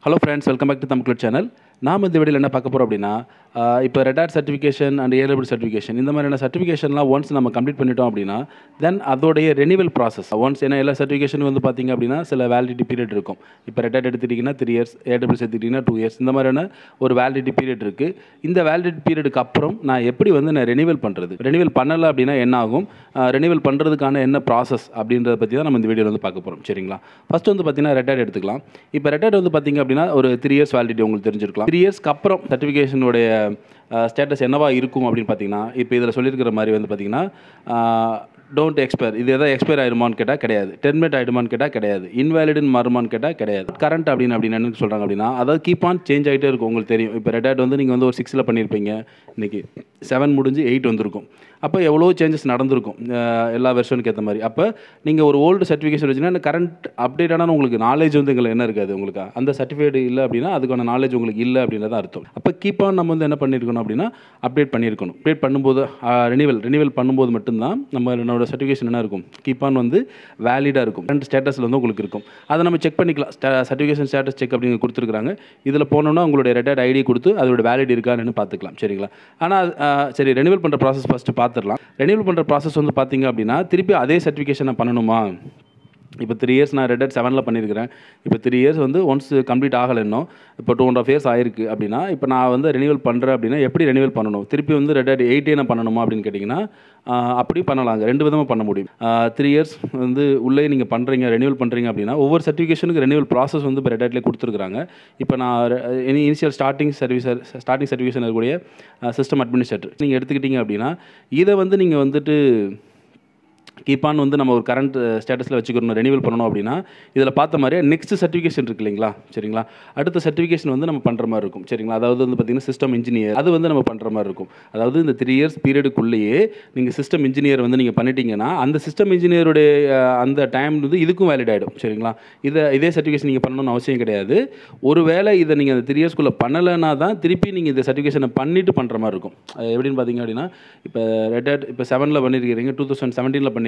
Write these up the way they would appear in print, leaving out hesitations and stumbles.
Hello friends, welcome back to Tamil channel. நாம் இந்த வீடியோவில் என்ன பார்க்க போகிறோம் அப்படின்னா இப்போ ரெடாட் சர்டிஃபிகேஷன் அண்ட் ஏலபிள் சர்டிஃபிகேஷன் இந்த மாதிரியான சர்டிஃபிகேஷன்லாம் ஒன்ஸ் நம்ம கம்ப்ளீட் பண்ணிட்டோம் அப்படின்னா தென் அதோடைய ரெனிவல் ப்ராசஸ் ஒன்ஸ் ஏன்னா எல்லா சர்டிஃபிகேஷன் வந்து பார்த்திங்க அப்படின்னா சில வேலிடிட்டி பீரியட் இருக்கும். இப்போ ரெடாட் எடுத்துட்டிங்கன்னா 3 years, ஏடபிள்யூஸ் எடுத்துட்டிங்கன்னா 2 years இந்த மாதிரியான ஒரு வேலிடிட்டி பீரியட் இருக்குது. இந்த வேலிடிட்டி பீரியடுக்கு அப்புறம் நான் எப்படி வந்து நான் ரெனிவல் பண்ணுறது, ரெனிவல் பண்ணலை அப்படின்னா என்ன ஆகும், ரெனிவல் பண்ணுறதுக்கான என்ன ப்ராசஸ் அப்படின்றத பற்றி தான் நம்ம இந்த வீடியோவில் வந்து பார்க்க போகிறோம். சரிங்களா? ஃபஸ்ட்டு வந்து பார்த்திங்கன்னா ரெடாட் எடுத்துக்கலாம். இப்போ ரெடாட் வந்து பார்த்திங்க அப்படின்னா ஒரு 3 years வேலிடிட்டி உங்களுக்கு தெரிஞ்சிருக்கலாம். 3 yearsக்கு அப்புறம் சர்டிஃபிகேஷனுடைய ஸ்டேட்டஸ் என்னவா இருக்கும் அப்படின்னு பார்த்தீங்கன்னா, இப்போ இதில் சொல்லியிருக்கிற மாதிரி வந்து பார்த்தீங்கன்னா டோன்ட் எக்ஸ்பயர், இது எதாவது எக்ஸ்பயர் ஆகிடுமான்னு கேட்டால் கிடையாது, டெர்மினேட் ஆகிடுமான்னு கேட்டால் கிடையாது, இன்வேலிடுன்னு மாறுமான்னு கேட்டால் கிடையாது. கரண்ட் அப்படின்னு என்ன சொல்கிறாங்க அப்படின்னா, அதாவது கீப் ஆன் சேஞ்ச் ஆகிட்டே இருக்கும். உங்களுக்கு தெரியும் இப்போ ரெடாட் வந்து நீங்கள் வந்து ஒரு 6 பண்ணியிருப்பீங்க, இன்றைக்கி 7 முடிஞ்சு 8 வந்திருக்கும். அப்போ எவ்வளோ சேஞ்சஸ் நடந்திருக்கும் எல்லா வெர்ஷனுக்கு ஏற்ற மாதிரி. அப்போ நீங்கள் ஒரு ஓல்டு சர்டிஃபிகேஷன் வச்சுன்னா கரண்ட் அப்டேட் ஆனால் உங்களுக்கு நாலேஜ் வந்து எங்களுக்கு என்ன இருக்காது, உங்களுக்கு அந்த சர்டிஃபிகேட் இல்லை அப்படின்னா அதுக்கான நாலேஜ் உங்களுக்கு இல்லை அப்படின்றத அர்த்தம். அப்போ கீப் ஆன் நம்ம வந்து என்ன பண்ணியிருக்கணும் அப்படின்னா அப்டேட் பண்ணியிருக்கணும். அப்டேட் பண்ணும்போது ரெனிவல் பண்ணும்போது மட்டும்தான் நம்மளோட சர்டிஃபிகேஷன் என்ன இருக்கும், கீப் ஆன் வந்து வேலிடாக இருக்கும், கரண்ட் ஸ்டேட்டஸில் வந்து உங்களுக்கு இருக்கும். அதை நம்ம செக் பண்ணிக்கலாம். சர்டிஃபிகேஷன் ஸ்டேட்டஸ் செக் அப்படிங்க கொடுத்துருக்காங்க. இதில் போனோம்னா உங்களுடைய ரெடாட் ஐடி கொடுத்து அதோட வேலிட் இருக்கான்னு பார்த்துக்கலாம். சரிங்களா? ஆனால் சரி, ரெனிவல் பண்ணுற ப்ராசஸ் ஃபஸ்ட்டு பார்த்துடலாம். ரெனிவல் பண்ணுற ப்ராசஸ் வந்து பார்த்தீங்க அப்படின்னா திருப்பி அதே சர்டிஃபிகேஷனை பண்ணணுமா? இப்போ 3 years நான் ரெடாட் 7 பண்ணியிருக்கிறேன். இப்போ 3 years வந்து ஒன்ஸ் கம்ப்ளீட் ஆகலை, இன்னும் இப்போ 2.5 years ஆயிருக்கு அப்படின்னா இப்போ நான் வந்து ரெனிவல் பண்ணுறேன் அப்படின்னா எப்படி ரெனிவல் பண்ணணும், திருப்பி வந்து ரெடாட் 8 நான் பண்ணணுமா அப்படின்னு கேட்டிங்கன்னா அப்படி பண்ணலாங்க. 2 விதமாக பண்ண முடியும். 3 years வந்து உள்ளே நீங்கள் பண்ணுறீங்க, ரெனிவல் பண்ணுறீங்க அப்படின்னா ஒவ்வொரு சர்டிஃபிகேஷனுக்கு ரெனிவல் ப்ராசஸ் வந்து இப்போ ரெடாட்லேயே கொடுத்துருக்காங்க. இப்போ நான் இனிஷியல் ஸ்டார்டிங் சர்டிஃபிகேஷன் இருக்கக்கூடிய சிஸ்டம் அட்மினிஸ்ட்ரேட்டர் நீங்கள் எடுத்துக்கிட்டீங்க அப்படின்னா இதை வந்து நீங்கள் வந்துட்டு கீப் ஆன் வந்து நம்ம ஒரு கரண்ட் ஸ்டேட்டஸில் வச்சுக்கணும், ரெனிவல் பண்ணணும் அப்படின்னா இதில் பார்த்த மாதிரியே நெக்ஸ்ட் சர்டிஃபிகேஷன் இருக்குது இல்லைங்களா? சரிங்களா? அடுத்த சர்டிஃபிகேஷன் வந்து நம்ம பண்ணுற மாதிரி இருக்கும். சரிங்களா? அதாவது வந்து பார்த்திங்கன்னா சிஸ்டம் இன்ஜினியர் அது வந்து நம்ம பண்ணுற மாதிரி இருக்கும். அதாவது இந்த 3 years பீரியடுக்குள்ளேயே நீங்கள் சிஸ்டம் இன்ஜினியர் வந்து நீங்கள் பண்ணிட்டீங்கன்னா அந்த சிஸ்டம் இன்ஜினியருடைய அந்த டைம் வந்து இதுக்கும் வேலிட் ஆகிடும். சரிங்களா? இதே சர்டிஃபிகேஷன் நீங்கள் பண்ணணும்னு அவசியம் கிடையாது. ஒருவேளை இதை நீங்கள் அந்த 3 yearsக்குள்ளே பண்ணலைன்னா தான் திருப்பி நீங்கள் இந்த சர்டிஃபிகேஷனை பண்ணிவிட்டு பண்ணுற மாதிரி இருக்கும். எப்படின்னு பார்த்தீங்க அப்படின்னா இப்போ ரெடாட் இப்போ 7 பண்ணியிருக்கிறீங்க, 2017 பண்ணியிருக்கிறீங்க,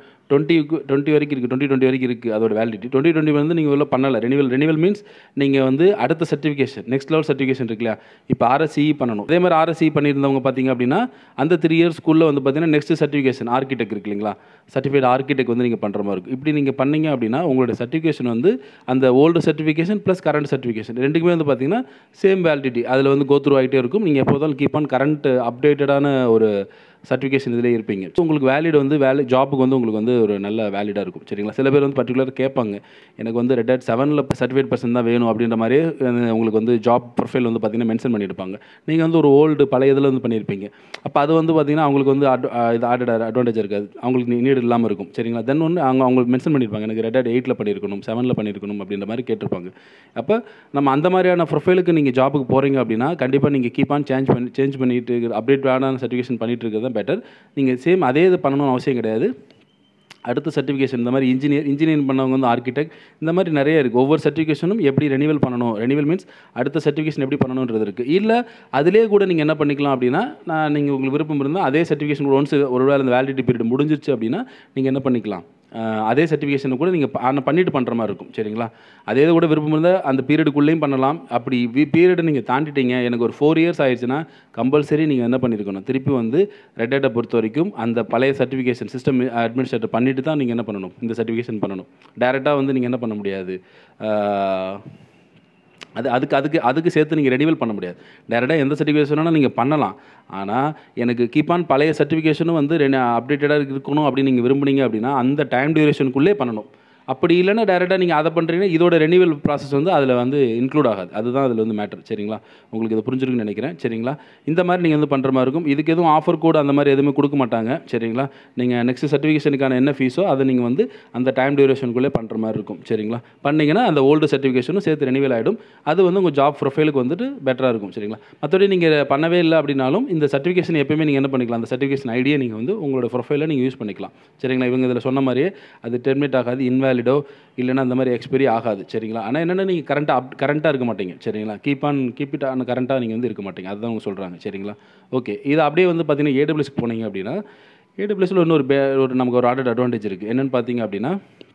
20 வரைக்கும் இருக்குது, 2020 வரைக்கும் இருக்குது அதோட வேலிடிட்டி. 2020 வந்து நீங்கள் உள்ள பண்ணலை. ரெனிவல் மீன்ஸ் நீங்கள் வந்து அடுத்த சர்டிஃபிகேஷன் நெக்ஸ்ட் லெவல் சர்டிஃபிகேஷன் இருக்கு இல்லையா, இப்போ RSE பண்ணணும். அதே மாதிரி RSE பண்ணியிருந்தவங்க பார்த்தீங்க அப்படின்னா அந்த 3 yearsக்குள்ளே வந்து பார்த்தீங்கன்னா நெக்ஸ்ட் சர்டிஃபிகேஷன் ஆர்கிடெக்ட் இருக்கு இல்லைங்களா, சர்டிஃபிகேட் ஆர்கிடெக்ட் வந்து நீங்கள் பண்ணுற மாதிரி இருக்கும். இப்படி நீங்கள் பண்ணீங்க அப்படின்னா உங்களுடைய சர்டிஃபிகேஷன் வந்து அந்த old certification plus current certification ரெண்டுக்குமே வந்து பார்த்தீங்கன்னா சேம் வேலிடிட்டி அதில் வந்து கோ த்ரூ ஆகிட்டே இருக்கும். நீங்கள் எப்போதும் கீப் ஆன் கரண்ட் அப்டேட்டடான ஒரு சர்டிஃபிகேஷன் இதிலே இருப்பீங்க. ஸோ உங்களுக்கு வேலிட் வந்து ஜாப்புக்கு வந்து உங்களுக்கு வந்து ஒரு நல்ல வேலிடாக இருக்கும். சரிங்களா? சில பேர் வந்து பர்டிகுலராக கேட்பாங்க, எனக்கு வந்து ரெடாட் 7 சர்டிஃபிகேட் பர்சன்ட் தான் வேணும் அப்படின்ற மாதிரியே உங்களுக்கு வந்து ஜாப் ப்ரொஃபைல் வந்து பார்த்தீங்கன்னா மென்ஷன் பண்ணியிருப்பாங்க. நீங்கள் வந்து ஒரு ஓல்டு பழைய இதில் வந்து பண்ணியிருப்பீங்க. அப்போ அது வந்து பார்த்தீங்கன்னா அவங்களுக்கு வந்து இது அட்வான்டேஜ் இருக்காது, அவங்களுக்கு நீடு இல்லாமல் இருக்கும். சரிங்களா? தென் ஒன்று அவங்களுக்கு மென்ஷன் பண்ணியிருப்பாங்க, எனக்கு ரெடாட் 8 பண்ணியிருக்கணும், 7 பண்ணியிருக்கணும் அப்படின்ற மாதிரி கேட்டிருப்பாங்க. அப்போ நம்ம அந்த மாதிரியான ப்ரொஃபைலுக்கு நீங்கள் ஜாப்புக்கு போகிறீங்க அப்படின்னா கண்டிப்பாக நீங்கள் கீப் ஆன் சேஞ்ச் பண்ணிட்டு அப்டேட் ஆன சர்டிஃபிகேஷன் பண்ணிட்டு இருக்கிறது பெட்டர். நீங்கள் சேம் அதே இது பண்ணணும்னு அவசியம் கிடையாது. அடுத்த சர்டிஃபிகேஷன் இந்த மாதிரி இன்ஜினியரிங் பண்ணவங்க வந்து ஆர்கிடெக்ட் இந்த மாதிரி நிறைய இருக்குது. ஒவ்வொரு சர்டிஃபிகேஷனும் எப்படி ரெனிவல் பண்ணணும், ரெனிவல் மீன்ஸ் அடுத்த சர்டிஃபிகேஷன் எப்படி பண்ணணுன்றது இருக்குது. இல்லை அதிலே கூட நீங்கள் என்ன பண்ணிக்கலாம் அப்படின்னா நீங்கள் உங்களுக்கு விருப்பம் இருந்தால் அதே சர்டிஃபிகேஷன் ஒன்ஸ் ஒருவேளை அந்த வேலிடிட்டி பீரியட் முடிஞ்சிருச்சு அப்படின்னா நீங்கள் என்ன பண்ணிக்கலாம், அதே சர்டிஃபிகேஷனை கூட நீங்கள் பண்ணிட்டு பண்ணுற மாதிரி இருக்கும். சரிங்களா? அதே கூட விருப்பம் இருந்தால் அந்த பீரியடுக்குள்ளேயும் பண்ணலாம். அப்படி பீரியடை நீங்கள் தாண்டிட்டீங்க, எனக்கு ஒரு 4 years ஆயிடுச்சுன்னா கம்பல்சரி நீங்கள் என்ன பண்ணியிருக்கணும், திருப்பி வந்து ரெடாட்டை பொறுத்த வரைக்கும் அந்த பழைய சர்டிஃபிகேஷன் சிஸ்டம் அட்மினிஸ்ட்ரேட்டர் பண்ணிவிட்டு தான் நீங்கள் என்ன பண்ணணும், இந்த சர்டிஃபிகேஷன் பண்ணணும். டேரெக்டாக வந்து நீங்கள் என்ன பண்ண முடியாது, அதுக்கு சேர்த்து நீங்கள் ரெனிவல் பண்ண முடியாது. டேரெக்டாக எந்த சர்டிஃபிகேஷனும் நீங்கள் பண்ணலாம். ஆனால் எனக்கு கீப் ஆன் பழைய சர்டிஃபிகேஷனும் வந்து அப்டேட்டடாக இருக்கணும் அப்படின்னு நீங்கள் விரும்புனீங்க அப்படின்னா அந்த டைம் டியூரேஷனுக்குள்ளே பண்ணணும். அப்படி இல்லைன்னா டேரெக்டாக நீங்கள் அதை பண்ணுறீங்கன்னா இதோட ரெனிவல் ப்ராசஸ் வந்து அதில் வந்து இன்க்ளூட் ஆகாது. அதுதான் அதில் வந்து மேட்டர். சரிங்களா? உங்களுக்கு இதை புரிஞ்சிருக்குன்னு நினைக்கிறேன். சரிங்களா? இந்த மாதிரி நீங்கள் வந்து பண்ணுற மாதிரி இருக்கும். இதுக்கு எதுவும் ஆஃபர் கோட் அந்த மாதிரி எதுவுமே கொடுக்க மாட்டாங்க. சரிங்களா? நீங்கள் நெக்ஸ்ட் சர்டிஃபிகேஷனுக்கான என்ன ஃபீஸோ அதை நீங்கள் வந்து அந்த டைம் டியூரேஷனுக்குள்ளே பண்ணுற மாதிரி இருக்கும். சரிங்களா? பண்ணிங்கன்னா அந்த ஓல்டு சர்டிஃபிகேஷனும் சேர்த்து ரெனிவல் ஆகிடும். அது வந்து உங்கள் ஜாப் ப்ரொஃபைலுக்கு வந்துட்டு பெட்டராக இருக்கும். சரிங்களா? மற்றபடி நீங்கள் பண்ணவே இல்லை அப்படின்னாலும் இந்த சர்டிஃபிகேஷன் எப்பயுமே நீங்கள் என்ன பண்ணிக்கலாம், அந்த சர்டிஃபிகேஷன் ஐடியை நீங்கள் வந்து உங்களோட ப்ரொஃபைலில் நீங்கள் யூஸ் பண்ணிக்கலாம். சரிங்களா? இவங்க இதில் சொன்ன மாதிரியே அது டெர்மினேட் ஆகாது, இன்வேலிடோ இல்லைனா அந்த மாதிரி எக்ஸ்பைரி ஆகாது. சரிங்களா? ஆனால் என்னென்னா நீங்கள் கரண்ட்டாக இருக்க மாட்டீங்க. சரிங்களா? கீப் இட் ஆன் கரண்ட்டாக நீங்கள் வந்து இருக்க மாட்டீங்க. அதுதான் அவங்க சொல்கிறாங்க. சரிங்களா? ஓகே. இது அப்படியே வந்து பார்த்தீங்கன்னா ஏடபிள்யூஎஸ்க்கு போனீங்க அப்படின்னா ஏடபிள்யூஎஸில் இன்னொரு நமக்கு ஒரு ஆடட் அட்வான்டேஜ் இருக்குது. என்னென்னு பார்த்தீங்க அப்படின்னா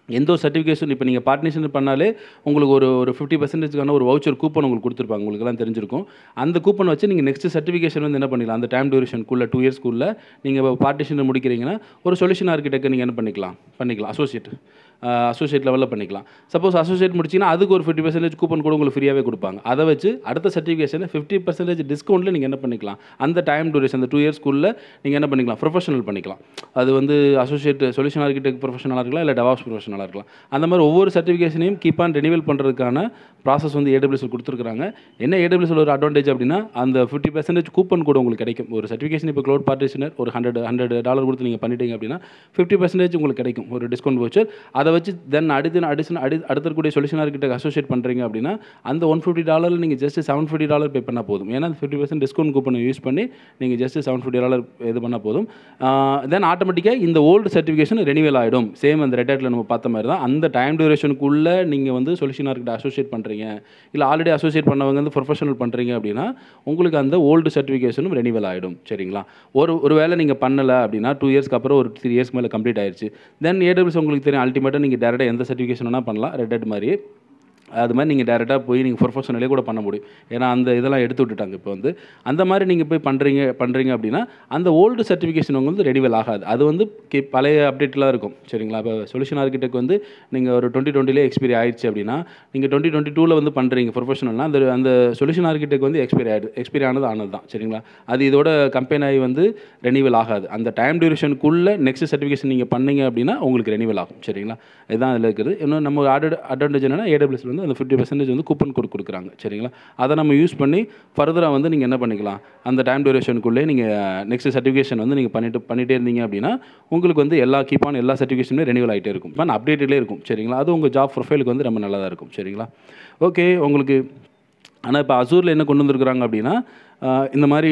எந்த ஒரு சர்டிஃபிகேஷன் இப்போ நீங்கள் பார்ட்னர்ஷிப் பண்ணாலே உங்களுக்கு ஒரு 50%க்கான ஒரு வவுச்சர் கூப்பன் உங்களுக்கு கொடுத்துருப்பாங்க, உங்களுக்குலாம் தெரிஞ்சிருக்கும். அந்த கூப்பன் வச்சு நீங்கள் நெக்ஸ்ட் சர்டிஃபிகேஷன் வந்து என்ன பண்ணிக்கலாம், அந்த டைம் டியூரேஷனுக்குள்ள 2 இயர்ஸ்க்குள்ள நீங்கள் பார்ட்டிஷன் முடிக்கிறீங்கன்னா ஒரு சொல்யூஷன் ஆர்கிடெக்ட் நீங்கள் என்ன பண்ணிக்கலாம் அசோசியேட் லெவலில் பண்ணிக்கலாம். சப்போஸ் அசோசியேட் முடிச்சிங்கன்னா அதுக்கு ஒரு 50% கூப்பன் கூட உங்களுக்கு ஃப்ரீயாகவே கொடுப்பாங்க. அதை வச்சு அடுத்த சர்டிஃபிகேஷனை 50% டிஸ்கவுண்ட்டில் நீங்கள் என்ன பண்ணிக்கலாம், அந்த டைம் டியூரேஷன் அந்த 2 இயர்ஸ்க்குள்ளே நீங்கள் என்ன பண்ணிக்கலாம், ப்ரொஃபஷனல் பண்ணிக்கலாம். அது வந்து அசோசியேட் சொல்யூஷன் ஆர்கிடெக்ட் ப்ரொஃபஷனலாக இருக்கலாம், இல்லை டெவாப்ஸ் ப்ரொஃபஷனலாக இருக்கலாம். அந்த மாதிரி ஒவ்வொரு சர்டிஃபிகேஷனையும் கீப் ஆன் ரெனிவல் பண்ணுறதுக்கான ப்ராசஸ் வந்து ஏடபிள்யூஎஸ்ல கொடுத்துருக்காங்க. என்ன ஏடபிள்யூஎஸ்ல ஒரு அட்வான்டேஜ் அப்படின்னா, அந்த 50% கூப்பன் கூட உங்களுக்கு கிடைக்கும். ஒரு சர்டிஃபிகேஷன் இப்போ க்ளவுட் பார்ட்டிஷனர் ஒரு $100 கொடுத்து நீங்கள் பண்ணிட்டீங்க அப்படின்னா 50% உங்களுக்கு கிடைக்கும் ஒரு டிஸ்கவுண்ட் வவுச்சர். அதை வச்சு தென் அடுத்தக்கூடிய சொல்யூஷன் ஆர்கிடெக்ட் அசோசியேட் பண்ணுறீங்க அப்படின்னா அந்த $150 நீங்கள் ஜஸ்ட் $750 பே பண்ணால் போதும். ஏன்னா 50% டிஸ்கவுண்ட் கூப்பனை யூஸ் பண்ணி நீங்கள் ஜஸ்ட் $750 இது பண்ணால் போதும். தென் ஆட்டோமேட்டிக்காக இந்த ஓல்டு சர்டிஃபிகேஷன் ரெனிவல் ஆகிடும். சேம் அந்த ரெட்டாட்டில் நம்ம பார்த்த மாதிரி தான். அந்த டைம் டியூரேஷனுக்குள்ளே நீங்கள் வந்து சொல்யூஷன் ஆர்கிடெக்ட் அசோசியேட் பண்ணுறீங்க, இல்லை ஆல்ரெடி அசோசியேட் பண்ணவங்க வந்து ப்ரொஃபஷனல் பண்ணுறீங்க அப்படின்னா உங்களுக்கு அந்த ஓல்டு சர்டிஃபிகேஷனும் ரெனிவல் ஆகிடும். சரிங்களா? ஒரு வேளை நீங்கள் பண்ணலை அப்படின்னா 2 இயர்ஸ்க்கு அப்புறம் ஒரு 3 இயர்ஸ்க்கு மேலே கம்ப்ளீட் ஆயிடுச்சு. தென் ஏடபிள்யூஎஸ் உங்களுக்கு தெரியும், அல்டிமேட்டாக நீங்கள் டேரெக்டாக எந்த சர்டிஃபிகேஷன் வேணால் பண்ணலாம். ரெட் மாதிரி அது மாதிரி நீங்கள் டேரெக்டாக போய் நீங்கள் ப்ரொஃபஷனலே கூட பண்ண முடியும். ஏன்னா அந்த இதெல்லாம் எடுத்து விட்டுட்டாங்க இப்போ வந்து. அந்த மாதிரி நீங்கள் போய் பண்ணுறீங்க அப்படின்னா அந்த ஓல்டு சர்டிஃபிகேஷன் உங்களுக்கு ரெனிவல் ஆகாது. அது வந்து பழைய அப்டேட்லாம் இருக்கும். சரிங்களா? இப்போ சொல்யூஷன் ஆர்கிடெக்ட் வந்து நீங்கள் ஒரு 2020 எக்ஸ்பைரி ஆயிடுச்சு அப்படின்னா நீங்கள் 2022 வந்து பண்ணுறீங்க ப்ரொஃபஷனல்னால் அந்த சொல்யூஷன் ஆர்கிடெக்ட் வந்து எக்ஸ்பைரி ஆனது தான். சரிங்களா? அது இதோட கம்பெனி ஆகி வந்து ரெனிவல் ஆகாது. அந்த டைம் டியூரேஷனுக்குள்ளே நெக்ஸ்ட் சர்டிஃபிகேஷன் நீங்கள் பண்ணீங்க அப்படின்னா உங்களுக்கு ரெனிவல் ஆகும். சரிங்களா? இதுதான் அதில் இருக்குது. இன்னும் நம்ம அட்வான்டேஜ் என்னன்னா ஏடபிள்யூஎஸ் வந்து அந்த 50% வந்து கூப்பன் கோட் கொடுக்குறாங்க. சரிங்களா? அதை நம்ம யூஸ் பண்ணி ஃபர்தராக வந்து நீங்கள் என்ன பண்ணிக்கலாம், அந்த டைம் டியூரேஷனுக்குள்ளே நீங்கள் நெக்ஸ்ட் சர்டிஃபிகேஷன் வந்து நீங்கள் பண்ணிகிட்டே இருந்தீங்க அப்படின்னா உங்களுக்கு வந்து எல்லா சர்டிஃபிகேஷனுமே ரெனிவல் ஆகிட்டே இருக்கும். இப்போ அப்டேட்டிலே இருக்கும். சரிங்களா? அது உங்கள் ஜாப் ப்ரொஃபைலுக்கு வந்து ரொம்ப நல்லா தான் இருக்கும். சரிங்களா? ஓகே. உங்களுக்கு ஆனால் இப்போ அசூரில் என்ன கொண்டு வந்திருக்கிறாங்க அப்படின்னா இந்த மாதிரி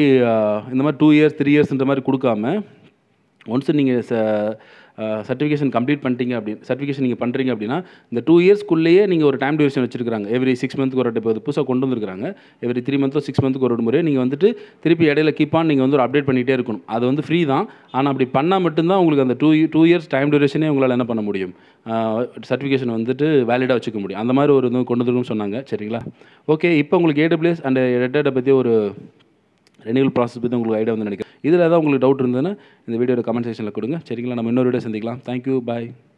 2 இயர்ஸ் 3 இயர்ஸ்ன்ற மாதிரி கொடுக்காம ஒன்ஸ் நீங்கள் சர்டிஃபிகேஷன் கம்ப்ளீட் பண்ணிட்டீங்க சர்டிஃபிகேஷன் நீங்கள் பண்ணுறீங்க அப்படின்னா இந்த 2 இயர்ஸ்க்குள்ளேயே நீங்கள் ஒரு டைம் டியூரேஷன் வச்சிருக்காங்க. எவ்ரி 6 மந்த்துக்கு ஒரு இப்போ புதுசாக கொண்டு வந்துருக்காங்க. எவ்ரி 3 மந்த்தோ 6 மந்த்துக்கு ஒரு முறை நீங்கள் வந்துட்டு திருப்பி இடையில கீப் ஆன் நீங்கள் வந்து ஒரு அப்டேட் பண்ணிகிட்டே இருக்கணும். அது வந்து ஃப்ரீ தான். ஆனால் அப்படி பண்ணால் மட்டும்தான் உங்களுக்கு அந்த 2 இயர்ஸ் டைம் டியூரேஷனே உங்களால் என்ன பண்ண முடியும், சர்டிஃபிகேஷன் வந்துட்டு வேலிடாக வச்சுக்க முடியும். அந்த மாதிரி ஒரு இது கொண்டு வந்துருக்குன்னு சொன்னாங்க. சரிங்களா? ஓகே. இப்போ உங்களுக்கு ஏடபிள்யூஎஸ் அண்ட் ரெட்டாட்டை பற்றி ஒரு ரெனிவல் ப்ராசஸ் பற்றி உங்களுக்கு ஐடியா வந்து நினைக்கிறேன். இதில் ஏதாவது உங்களுக்கு டவுட் இருந்ததுன்னா இந்த வீடியோட கமெண்ட் செக்ஷனில் கொடுங்க. சரிங்களா? நம்ம இன்னொரு வீடியோ சந்திக்கலாம். தேங்க்யூ. பாய்.